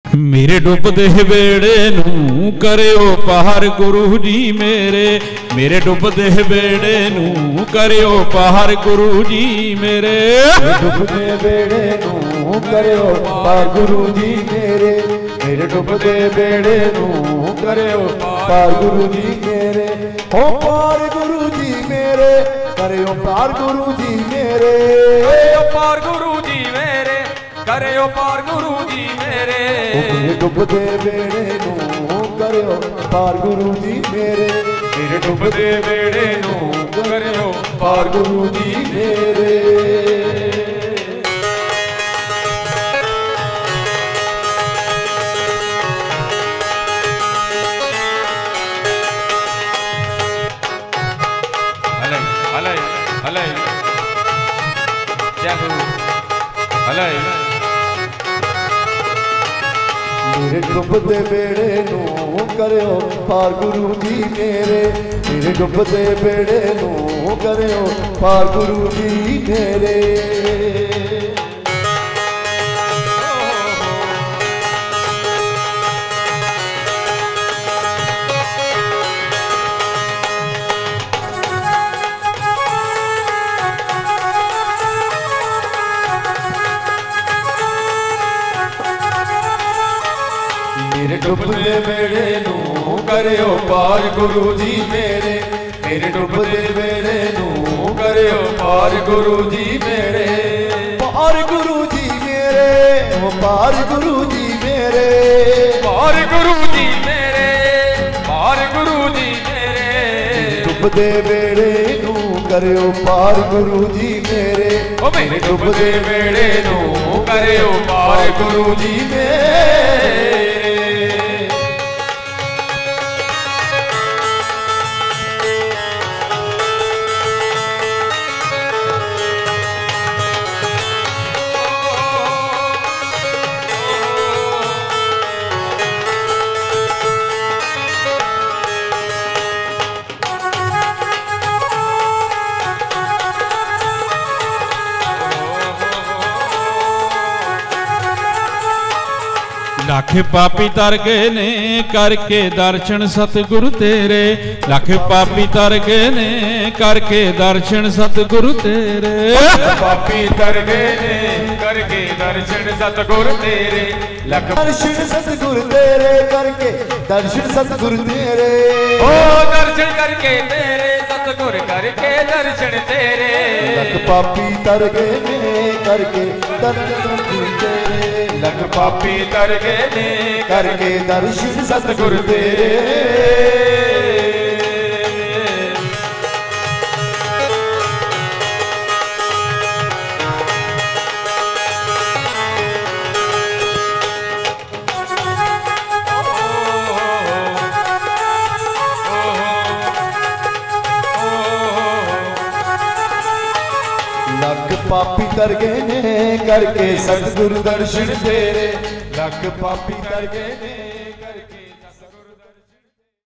मेरे डुबदे बेड़े नू करियो पार गुरु जी मेरे, मेरे डुबदे बेड़े नू करियो पार गुरु जी मेरे, डुबदे बेड़े नू करियो पार गुरु जी मेरे, मेरे डुबदे बेड़े नू करियो पार गुरु जी मेरे, हो पार गुरु जी मेरे, करियो पार गुरु जी मेरे, पार गुरु जी मेरे, करियो पार गुरु जी मेरे, मेरे डुबदे बेड़े नू करियो पार गुरु जी मेरे, मेरे डुबदे बेड़े नू करियो पार गुरु जी मेरे। मेरे डुबदे बेड़े नू करियो पार गुरु जी मेरे, मेरे डुबदे बेड़े नू करियो पार गुरु जी मेरे, मेरे डुबदे बेड़े नू करियो पार गुरु जी मेरे, मेरे डुबदे बेड़े नू करियो पार गुरु जी मेरे, पार गुरु जी मेरे, ओ पार गुरु जी मेरे, पार गुरु जी मेरे, पार गुरु जी मेरे, डुबदे बेड़े नू करियो पार गुरु जी मेरे, ओ मेरे डुबदे बेड़े नू करियो पार गुरु जी मेरे। लख पापी तर गए ने करके दर्शन सतगुरु तेरे, लख पापी तर गए ने करके दर्शन सतगुरु तेरे, पापी तर गए ने करके दर्शन सतगुरु तेरे, लख दर्शन सतगुरु तेरे करके दर्शन सतगुरु तेरे, ओ दर्शन करके तेरे सतगुरु करके दर्शन तेरे, लख पापी तर गए ने करके दर्शन सतगुरु तेरे, लख पापी तर गए ने करके दर्शन सतगुरु तेरे, लख पापी तर गए ने करके सतगुरु दर्शन तेरे, लख पापी तर गए ने